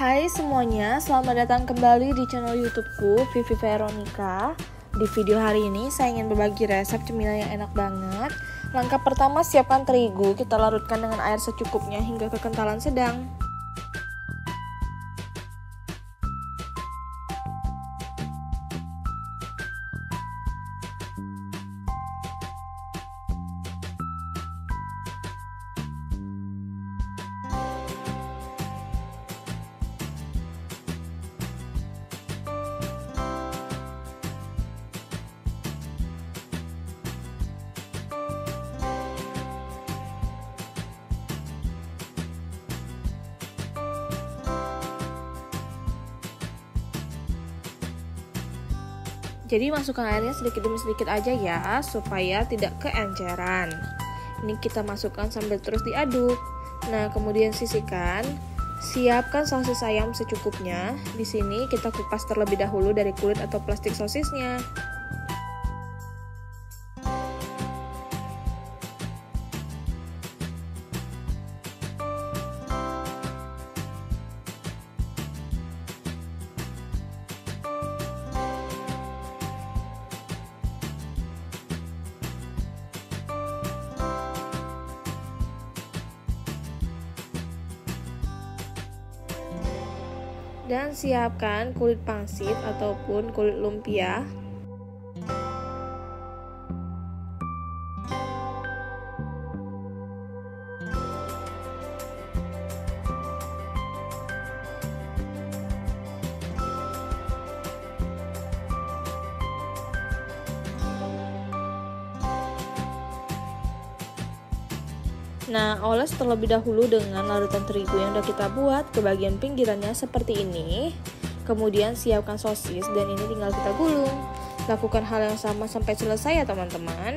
Hai semuanya, selamat datang kembali di channel YouTubeku, Vivi Veronica. Di video hari ini saya ingin berbagi resep cemilan yang enak banget. Langkah pertama, siapkan terigu, kita larutkan dengan air secukupnya hingga kekentalan sedang. Jadi masukkan airnya sedikit demi sedikit aja ya, supaya tidak keenceran. Ini kita masukkan sambil terus diaduk. Nah, kemudian sisihkan. Siapkan sosis ayam secukupnya. Di sini kita kupas terlebih dahulu dari kulit atau plastik sosisnya. Dan siapkan kulit pangsit ataupun kulit lumpia. Nah, oles terlebih dahulu dengan larutan terigu yang udah kita buat ke bagian pinggirannya seperti ini. Kemudian siapkan sosis dan ini tinggal kita gulung. Lakukan hal yang sama sampai selesai ya teman-teman.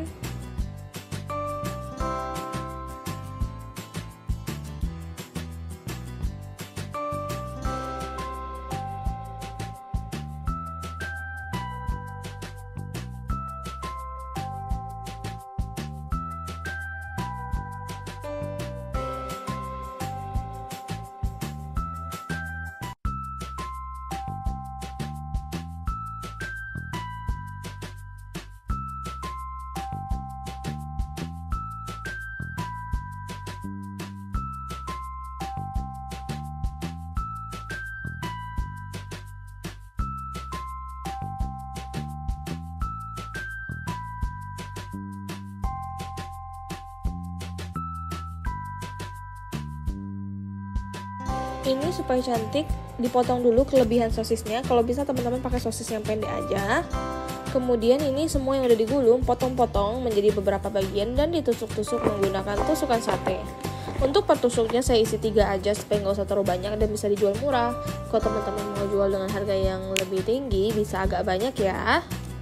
Ini supaya cantik, dipotong dulu kelebihan sosisnya. Kalau bisa teman-teman pakai sosis yang pendek aja. Kemudian ini semua yang udah digulung, potong-potong menjadi beberapa bagian dan ditusuk-tusuk menggunakan tusukan sate. Untuk per tusuknya saya isi 3 aja supaya nggak usah terlalu banyak dan bisa dijual murah. Kalau teman-teman mau jual dengan harga yang lebih tinggi, bisa agak banyak ya.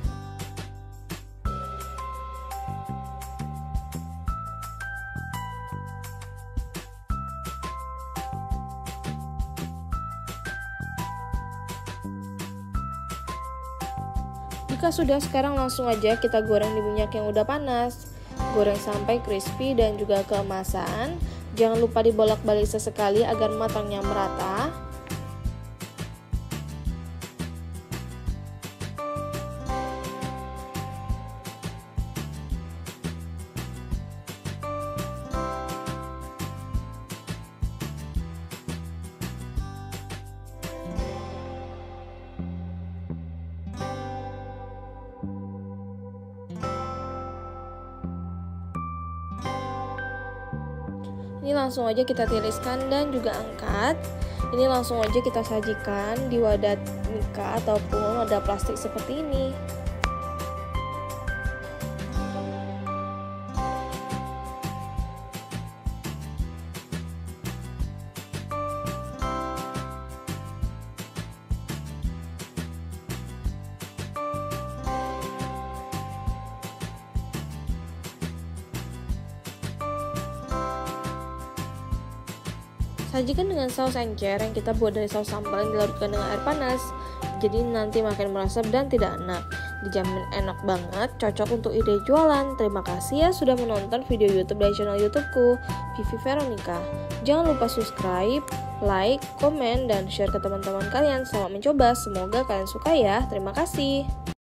Jika sudah, sekarang langsung aja kita goreng di minyak yang udah panas. Goreng sampai crispy dan juga keemasan. Jangan lupa dibolak-balik sesekali agar matangnya merata. Ini langsung aja kita tiriskan dan juga angkat. Ini langsung aja kita sajikan di wadah mika ataupun wadah plastik seperti ini. Sajikan dengan saus encer yang kita buat dari saus sambal yang dilarutkan dengan air panas. Jadi nanti makin meresap dan tidak enak. Dijamin enak banget, cocok untuk ide jualan. Terima kasih ya sudah menonton video YouTube dari channel YouTubeku, Vivi Veronica. Jangan lupa subscribe, like, komen, dan share ke teman-teman kalian. Selamat mencoba, semoga kalian suka ya. Terima kasih.